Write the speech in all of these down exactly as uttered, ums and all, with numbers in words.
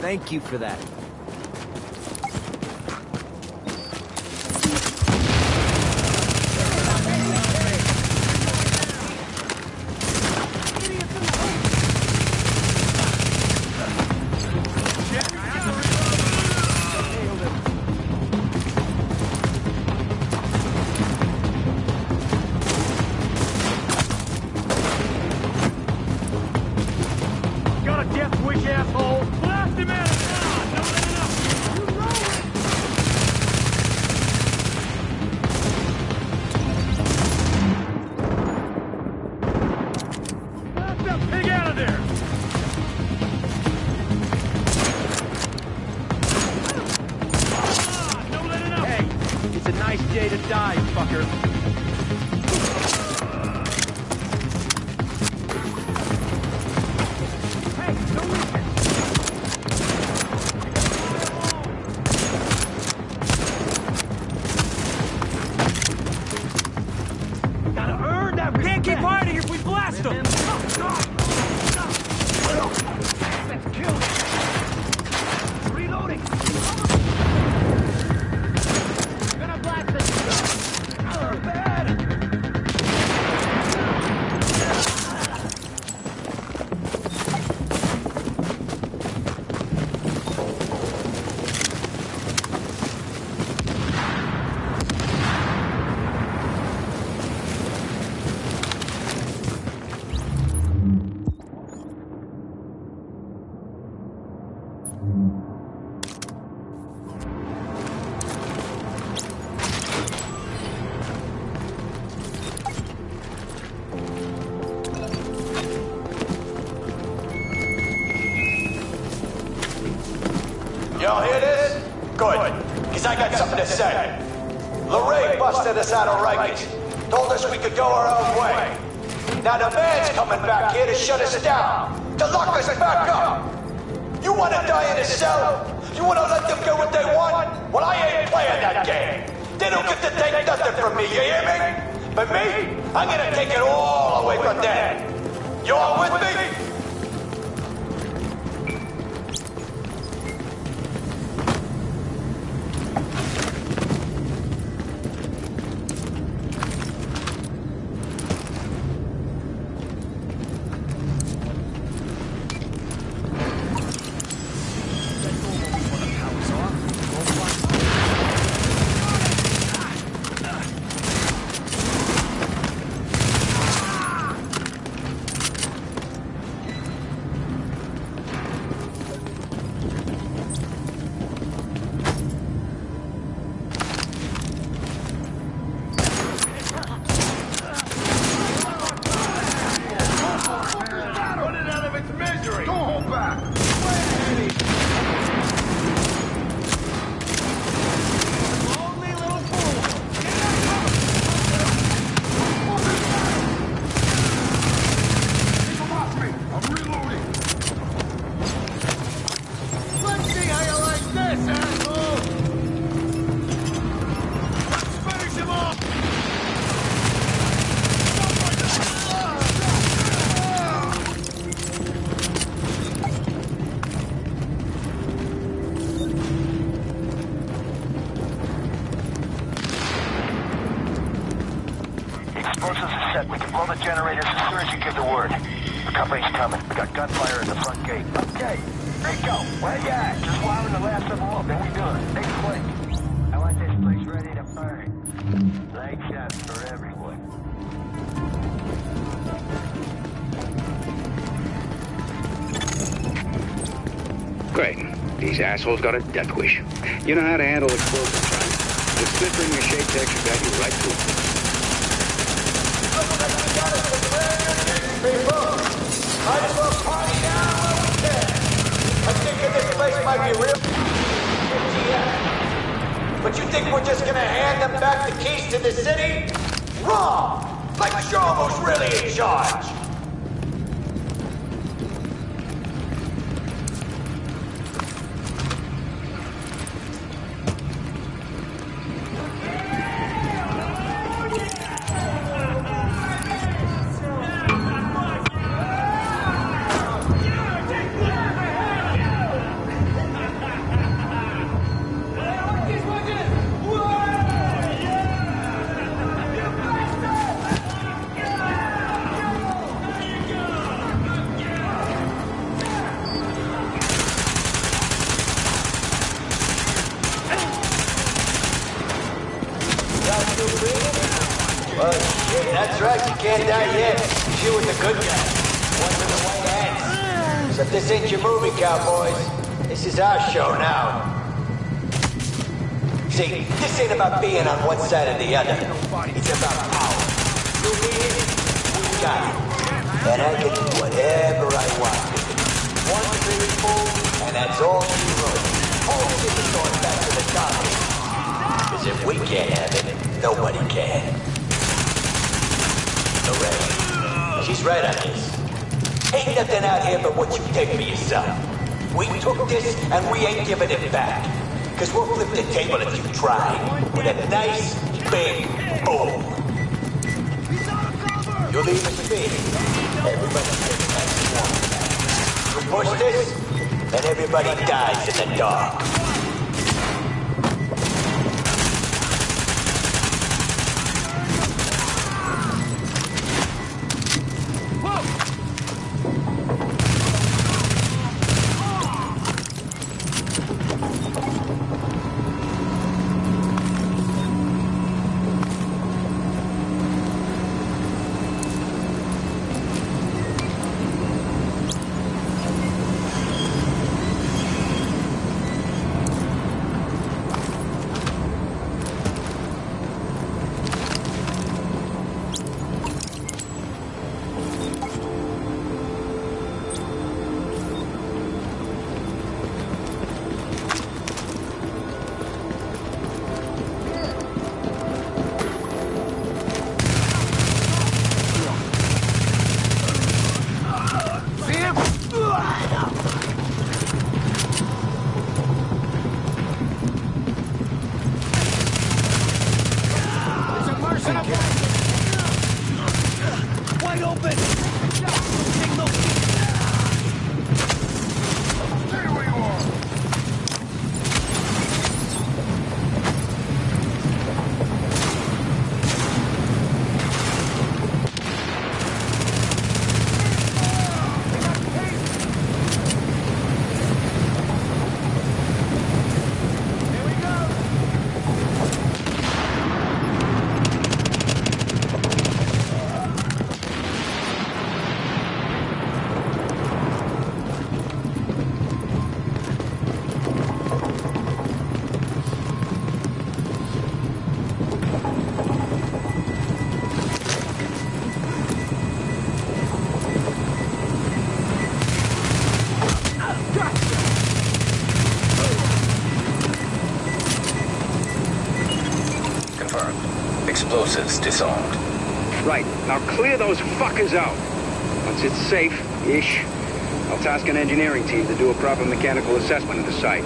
Thank you for that. Y'all hear this? Good, because I got something to say. LeRae busted us out of Rikers, told us we could go our own way. Now the man's coming back here to shut us down, to lock us back up. You want to die in a cell? You want to let them get what they want? Well, I ain't playing that game. They don't get to take nothing from me, you hear me? But me, I'm gonna take it all away from them. You all with me? These assholes got a death wish. You know how to handle explosives, right? The Smith in your shade tech should guide you right through it. People, might as well party now while we can. I'm thinking this place might be real. But you think we're just gonna hand them back the keys to the city? Wrong! Like Shomo's really in charge. yet. It's you and the good guy. One with the white hats. Except this ain't your movie, cowboys. This is our show now. See, this ain't about being on one side or the other. It's about power. You need it, we got it. And I can do whatever I want. One big fool, and that's all she wrote. Whole shit is going back to the top. Because if we can't have it, nobody can. Lorraine, she's right on this. Ain't nothing out here but what you take for yourself. We took this, and we ain't giving it back. Because we'll flip the table if you try. With a nice, big boom. You'll leave it be. Everybody gets nice warm. You push this, and everybody dies in the dark. Explosives disarmed. Right, now clear those fuckers out. Once it's safe-ish, I'll task an engineering team to do a proper mechanical assessment of the site.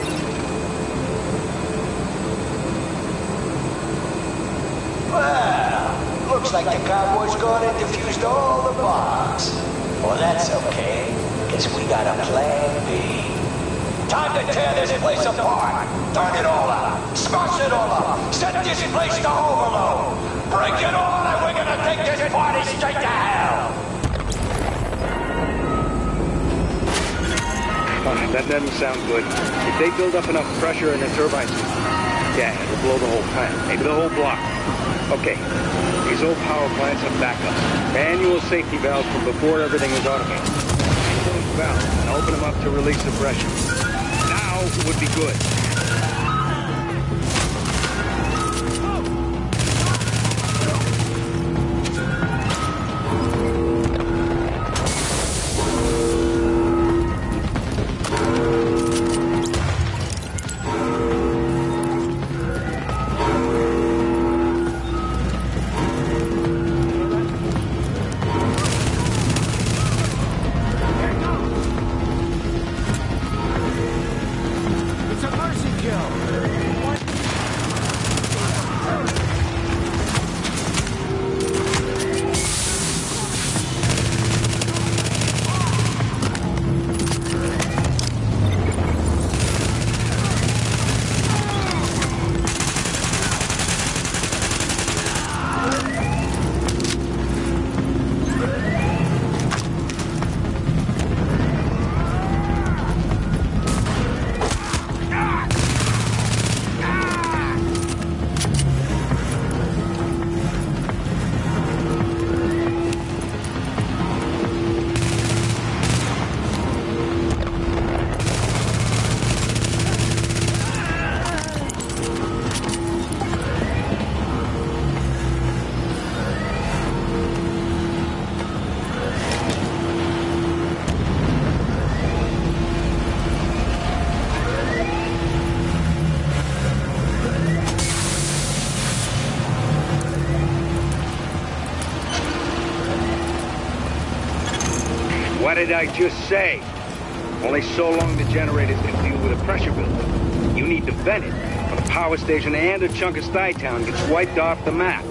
Well, looks like the cowboy's gone and defused all the bombs. Well, that's okay, because we got a plan B. Time to tear this place apart. Turn it all up. Smash it all up. Set this place to overload. Break it all and we're gonna take this party straight to hell. Oh, that doesn't sound good. If they build up enough pressure in the turbine system, yeah, it'll blow the whole plant. Maybe the whole block. Okay, these old power plants have backups. Manual safety valves from before everything was automated. Those valves and open them up to release the pressure. Now would be good. It's a mercy kill! What did I just say? Only so long the generators can deal with a pressure buildup. You need to vent it, or the power station and a chunk of Stuytown gets wiped off the map.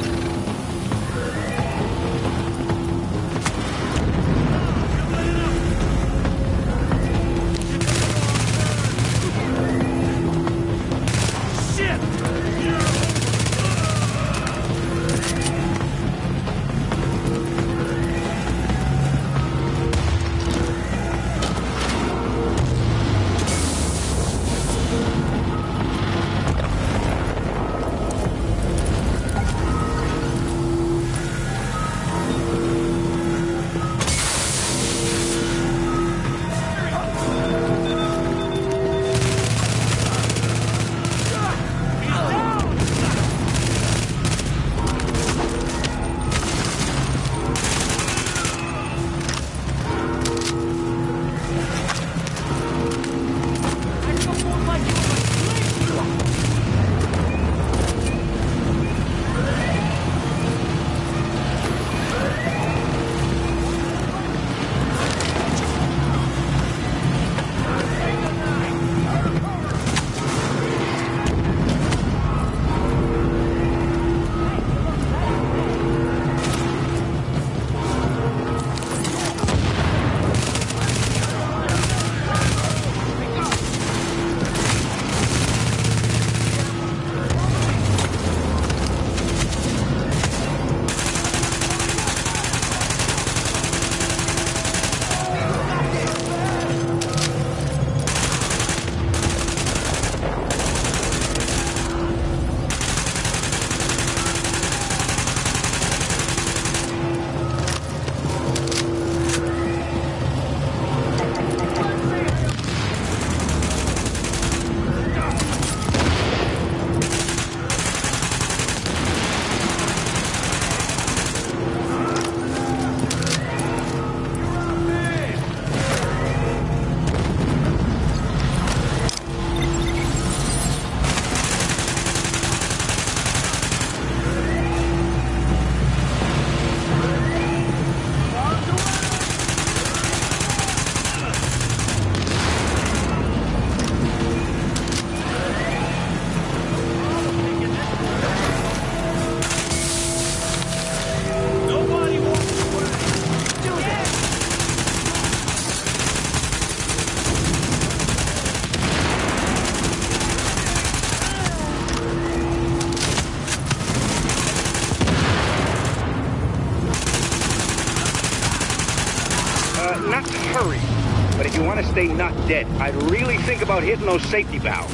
Not to hurry, but if you want to stay not dead, I'd really think about hitting those safety valves.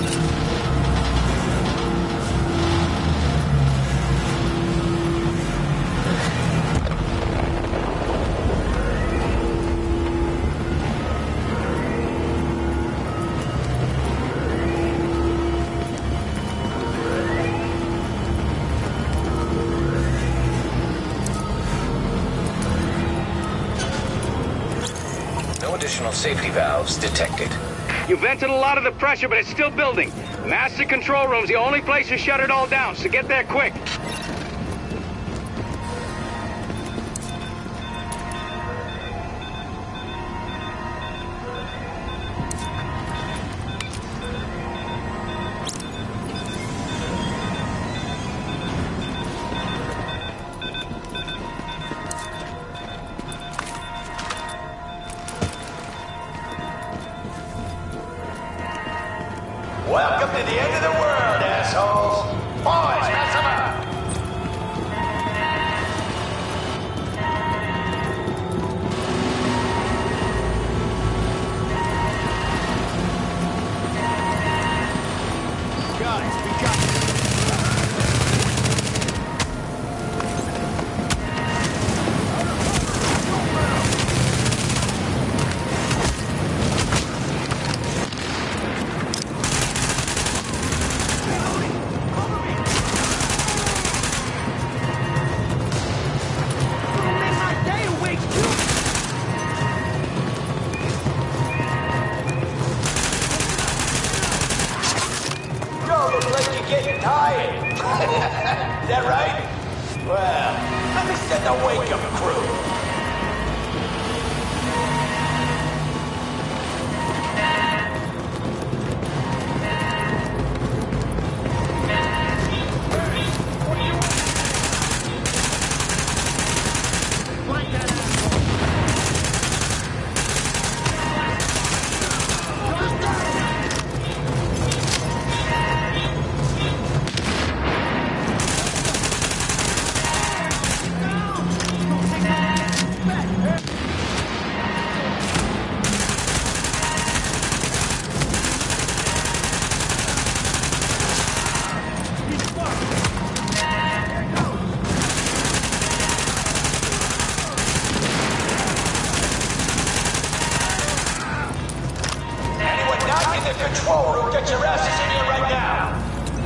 Additional safety valves detected. You vented a lot of the pressure, but it's still building. Master control room's the only place to shut it all down, so get there quick. Welcome to the end of the world, assholes! Boys, mess them up! Guys, we got this. control room, get your asses in here right now!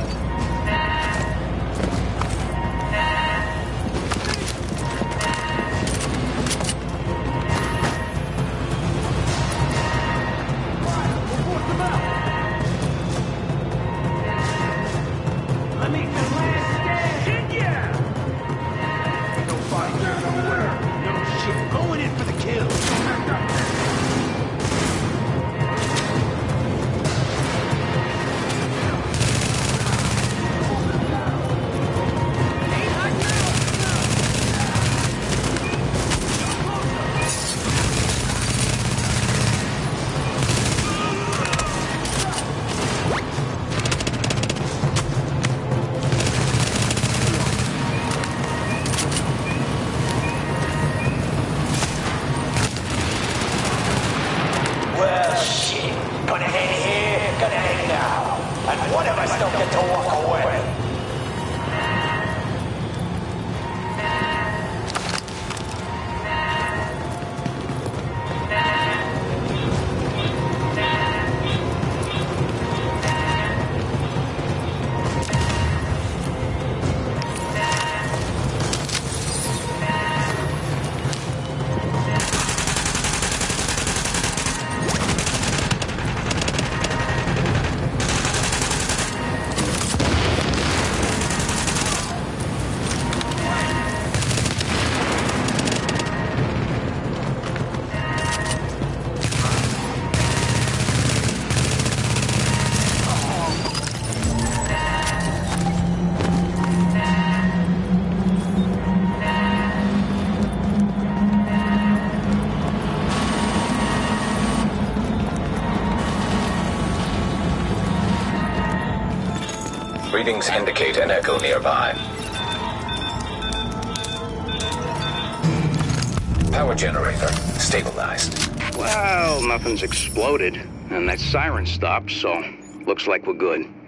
Readings indicate an echo nearby. Power generator stabilized. Well, nothing's exploded, and that siren stopped, so looks like we're good.